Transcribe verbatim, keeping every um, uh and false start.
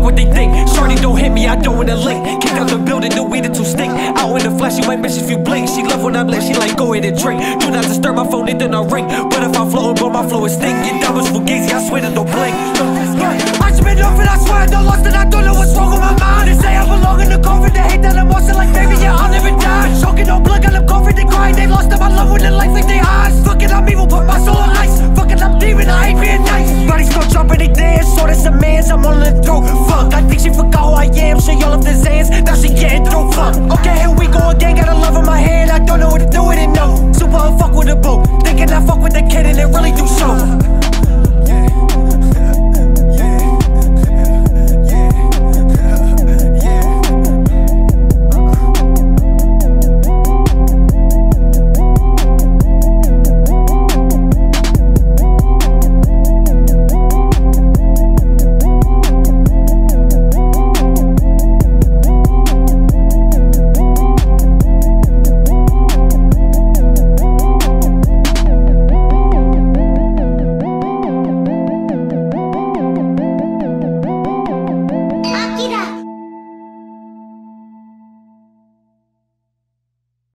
what they think. Shorty don't hit me, I don't wanna link. Kick out the building, the weed too stink. Out in the flash, she might miss if you blink. She love when I'm lit, she like go ahead and drink. Do not disturb my phone, it then I ring. But if I'm floating, bro, my flow is stink. Get diamonds for gazy, I swear to don't blink. I just been off and I swear I don't lost and I don't know what's wrong with my mind. They say I belong in the coffin, they hate that I'm awesome like baby, yeah, I'll never die. Choking on blood, got them coffin, they crying. They lost them, I love with the life like they eyes. Fuck it, I'm evil, put my soul on ice. Fuck it, I'm demon, I ain't being nice. Bodies go jumping, they dance, so that's a man's, I'm on the through. Fuck, I think she forgot who I am, she all of the Zans, now she getting through. Fuck, okay, here we go again, got a love in my hand, I don't know what to do with it, no. Super fuck with a boat, thinking I fuck with the kid and it really do so.